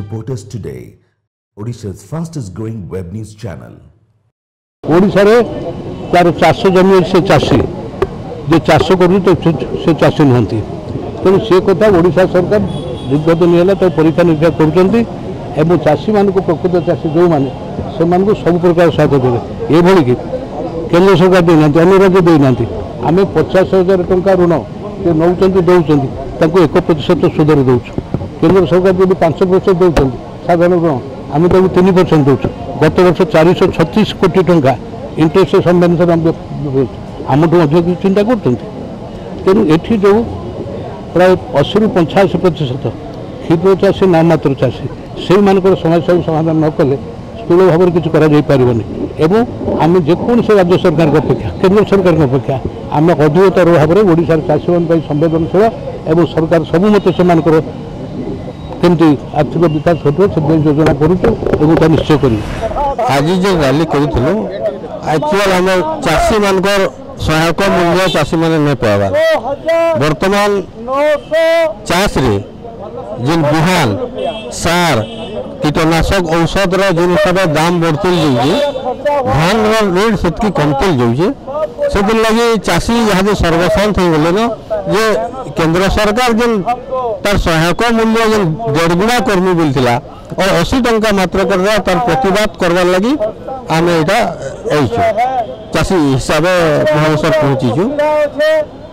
Reporters Today, Odisha's fastest growing web news channel. Odisha रे तार चाष जमी से चाषी जे चाष करू तो से चाषी नहंती तेणु से कथा ओडिशा सरकार दीर्घ दिन है तो परीक्षा निरीक्षा कर चाषी मान को प्रकृत चाषी जो मैंने से सब प्रकार सहायता देवे ये कि केंद्र सरकार देना अन्य राज्य देना आम 50,000 टंका ऋण जो नौ दौरान 1% सुधर दौ केंद्र सरकार जो 5% दौरान साधारण ऋण आम तो 3% दौ गत वर्ष 436 कोटी टंका इंटरेस्ट सबवेन्सन आमठू अधिक चिंता करूँ ये जो प्राय 80 ରୁ 85% क्षुद्र चाषी नाम मात्र चाषी से समस्या समाधान न कले स्थूल भाव में किसी कर आम जेकोसी राज्य सरकार अपेक्षा केंद्र सरकार अपेक्षा आम अधिकतर भाव में ओडिशार चाषी मान संवेदनशील एवं सरकार सबू मत से केमती आर्थिक विकास हो योजना करूँ निश्चय कर आज जो रैली करूँ एक्चुअल आम चाषी मान सहायक मूल्य चाषी मैंने नहीं पाइबार बर्तमान चाष रे जिन बिहान सार कीटनाशक औषध जिन हिसाब से दाम बढ़ते जाऊे धान रेट से कमते जाऊे से लगे चाषी यहाँ सर्वशांत हो गले न जे केंद्र सरकार जिन तार सहायक मूल्य जिन 1.5 गुणा कर्मी बोलता और 80 टंका मात्र कर तार प्रतिवाद करवार लगी आम यहाँ चाषी हिसाब से पहुँचीचु।